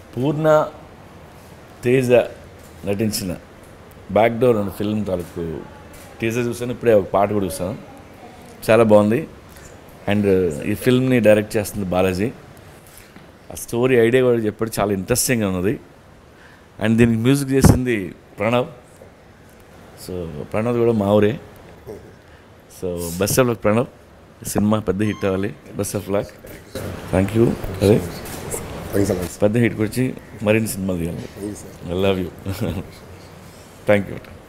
పూర్ణ తేజ నటించిన back door అనే film తాలూకు టీజర్ చూసాను, ఇప్పుడే ఒక పాట కూడా చూసాను, చాలా బాగుంది. అండ్ ఈ ఫిల్మ్ని డైరెక్ట్ చేస్తుంది బాలాజీ. ఆ స్టోరీ ఐడియా కూడా చెప్పాడు, చాలా ఇంట్రెస్టింగ్గా ఉన్నది. అండ్ దీనికి మ్యూజిక్ చేసింది ప్రణవ్. సో ప్రణవ్ కూడా మా ఊరే. So best of luck Pranav, cinema పెద్ద హిట్ అవ్వాలి. Best of luck. Thank you. అదే పెద్ద హిట్కి వచ్చి మరిన్ని సినిమాలు తీయాలి. I love you. Thank you.